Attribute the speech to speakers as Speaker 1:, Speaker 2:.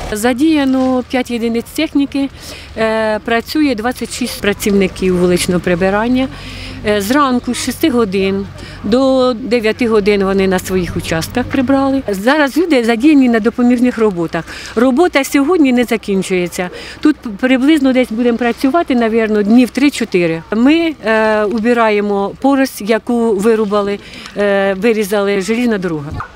Speaker 1: Задіяно 5 єдиниць техніки, працює 26 працівників вуличного прибирання. Зранку з 6 годин до 9 годин вони на своїх участках прибрали. Зараз люди задіяні на допоміжних роботах. Робота сьогодні не закінчується. Тут приблизно десь будемо працювати, мабуть, днів 3-4. Ми убираємо поросль, яку вирубали, вирізали, желізна дорога.